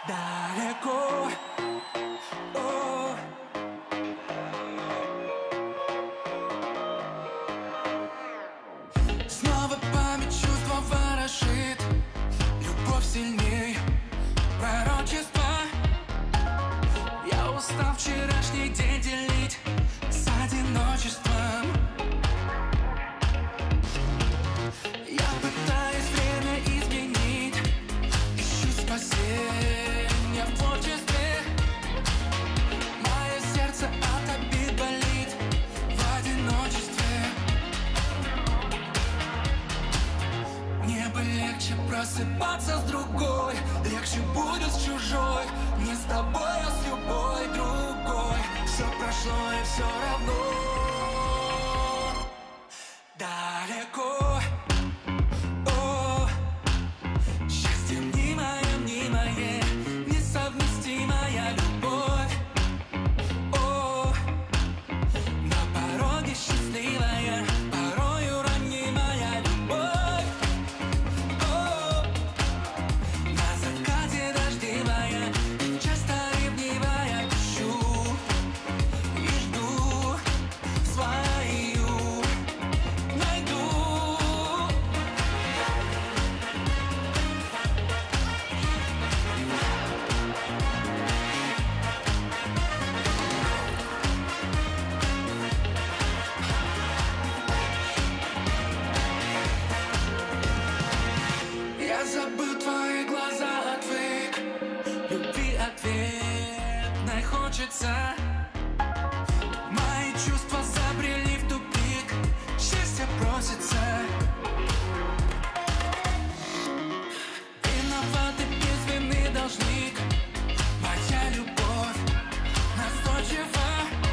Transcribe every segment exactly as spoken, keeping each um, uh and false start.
далеко. О. Снова память чувства ворошит, любовь сильней пророчества. Я устал вчерашний день делить с одиночеством. Я пытаюсь время изменить, ищу спасения в творчестве. Мое сердце от обид болит в одиночестве. Мне бы легче просыпаться с другой, легче будет с чужой, не с тобой, а с любой другой. Все прошло и все равно далеко. О, счастье мнимое, мнимое, несовместимая любовь. О, на пороге счастливая, порою ранимая любовь. О, на закате дождевая, часто ревнивая, ищу и жду свою найду. Я забыл твои глаза, отвык, любви ответной хочется. Мои чувства забрели в тупик, счастье просится. Виноватый без вины должник, моя любовь настойчива.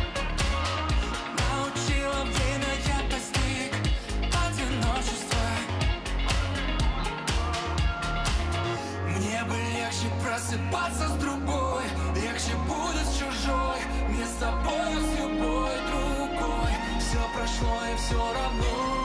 Научила время, я постиг одиночество. Мне бы легче просыпаться с другой, легче будет с чужой, не с тобой, а с любой другой. Все прошло и все равно